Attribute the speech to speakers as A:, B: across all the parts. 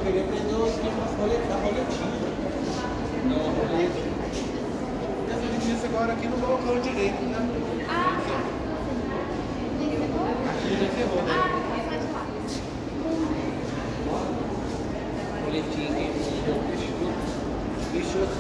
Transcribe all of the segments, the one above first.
A: queria aprender o esquema da roletinha. Não, a roleta. Essa difícil agora aqui no balcão direito, né? Aqui já ferrou, né? Roletinha aqui, fechou.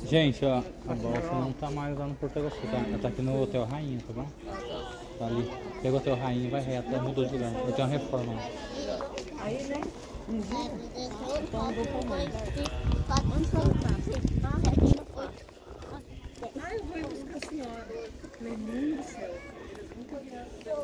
B: Gente, ó, a bolsa não tá mais lá no Porto Sul, tá? Ela tá aqui no Hotel Rainha, tá bom? Tá ali. Pega o Hotel Rainha e vai reto, ela mudou de lugar. Eu tenho uma reforma lá.
C: Aí, né?
D: Então, vou com mãe.
C: Ah, eu vou ir buscar a senhora. Meu Deus do céu. Nunca vi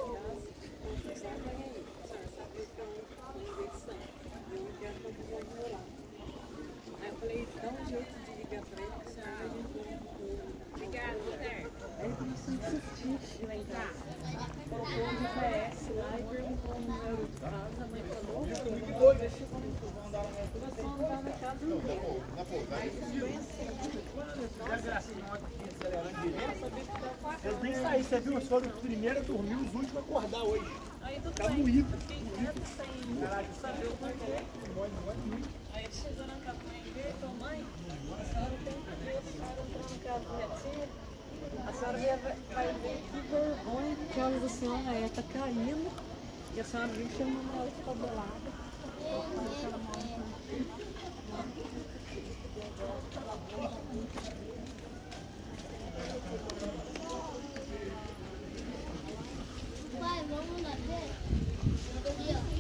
C: Aí eu falei, dá um jeito de ligar pra ele, que senão a gente vai. Obrigada, Roberto. Aí ele começou a insistir lá em casa. Colocou o GPS lá e perguntou o número de casa. A mãe falou, deixa eu só andar na casa inteira.
A: Vocês nem saíram, você viu? Os foram os primeiros a dormir, os últimos a acordar hoje.
C: Aí tudo
A: Tá
C: bem.
A: moído.
C: Eu fiquei quieto sem saber o porquê. Aí ele chegou na casa da mãe dele e falou, mãe, a senhora tem que ver, a senhora entrou no carro da minha tia. A senhora vai ver que vergonha que olha da senhora, ela tá caindo. E a senhora viu chamando ela de cabelada.
D: Pai, vamos lá ver? Aqui, ó.